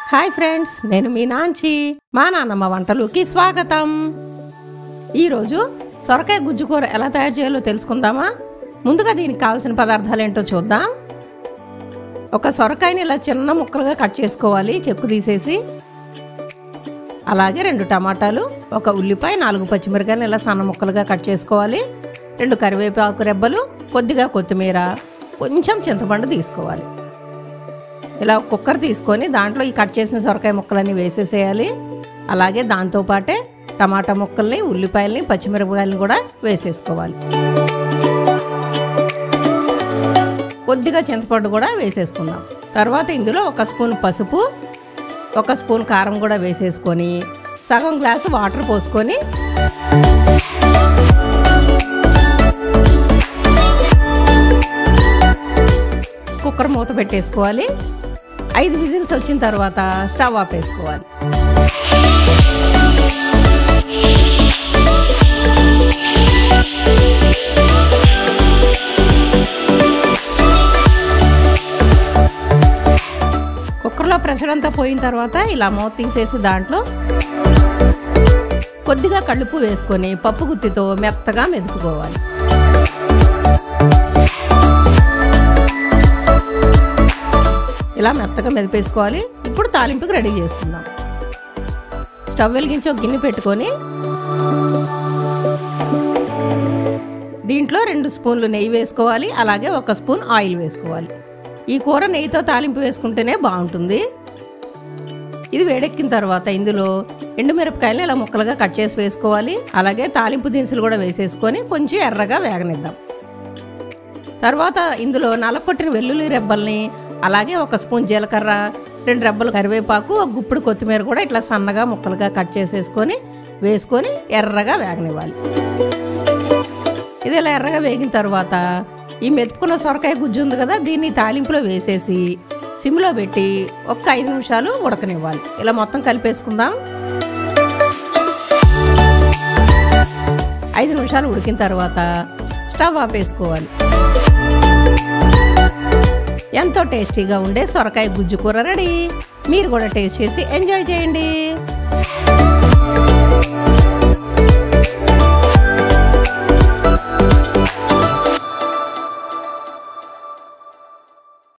Hi friends, నేను మీ నాంచి. మా నాన్నమ్మ వంటలుకి స్వాగతం. ఈరోజు సొరకాయ గుజ్జు కూర ఎలా తయారు చేయాలో తెలుసుకుందామా? ముందుగా దీనికి కావాల్సిన పదార్థాలు ఏంటో చూద్దాం. ఒక సొరకాయని ఇలా చిన్న ముక్కలుగా కట్ చేసుకోవాలి, చెక్కు తీసేసి. అలాగే 2 టమాటాలు, ఒక ఉల్లిపాయ, 4 పచ్చిమిరకాయలు ఇలా సన్న ముక్కలుగా కట్ చేసుకోవాలి. 2 కరివేపాకు రెబ్బలు, కొద్దిగా కొత్తిమీర, కొంచెం చింతపండు తీసుకోవాలి. ఇలా కుక్కర్ తీసుకొని దాంట్లో ఈ కట్ చేసిన సొరకాయ ముక్కలన్నీ వేసేసేయాలి. అలాగే దాంతోపాటే టమాటా ముక్కల్ని, ఉల్లిపాయలని, పచ్చిమిరపకాయలని కూడా వేసేసుకోవాలి. కొద్దిగా చింతపండు కూడా వేసేసుకుందాం. తర్వాత ఇందులో 1 స్పూన్ పసుపు, 1 స్పూన్ కారం కూడా వేసేసుకొని సగం గ్లాసు వాటర్ పోసుకొని కుక్కర్ మూత పెట్టేసుకోవాలి. 5 విజిల్స్ వచ్చిన తర్వాత స్టవ్ ఆపేసుకోవాలి. కుక్కర్లో ప్రెషర్ అంతా పోయిన తర్వాత ఇలా మూత తీసేసి దాంట్లో కొద్దిగా కళ్ళుప్పు వేసుకొని పప్పు గుత్తితో మెత్తగా మెదుపుకోవాలి. ఇలా మెత్తగా మెదిపేసుకోవాలి. ఇప్పుడు తాలింపుకి రెడీ చేసుకుందాం. స్టవ్ వెలిగించి ఒక గిన్నె పెట్టుకొని దీంట్లో 2 స్పూన్లు నెయ్యి వేసుకోవాలి. అలాగే 1 స్పూన్ ఆయిల్ వేసుకోవాలి. ఈ కూర నెయ్యితో తాలింపు వేసుకుంటేనే బాగుంటుంది. ఇది వేడెక్కిన తర్వాత ఇందులో ఎండుమిరపకాయలు ఇలా ముక్కలుగా కట్ చేసి వేసుకోవాలి. అలాగే తాలింపు దినుసులు కూడా వేసేసుకొని కొంచెం ఎర్రగా వేగనిద్దాం. తర్వాత ఇందులో నలకొట్టిన వెల్లుల్లి రెబ్బల్ని, అలాగే 1 స్పూన్ జీలకర్ర, 2 రెబ్బలు కరివేపాకు, 1 గుప్పుడు కొత్తిమీర కూడా ఇట్లా సన్నగా ముక్కలుగా కట్ చేసేసుకొని వేసుకొని ఎర్రగా వేగనివ్వాలి. ఇది ఇలా ఎర్రగా వేగిన తర్వాత ఈ మెతుకున్న సొరకాయ గుజ్జు ఉంది కదా, దీన్ని తాలింపులో వేసేసి సిమ్లో పెట్టి 5 నిమిషాలు ఉడకనివ్వాలి. ఇలా మొత్తం కలిపేసుకుందాం. 5 నిమిషాలు ఉడికిన తర్వాత స్టవ్ ఆపేసుకోవాలి. ఎంతో టేస్టీగా ఉండే సొరకాయ గుజ్జు కూర రెడీ. మీరు కూడా టేస్ట్ చేసి ఎంజాయ్ చేయండి.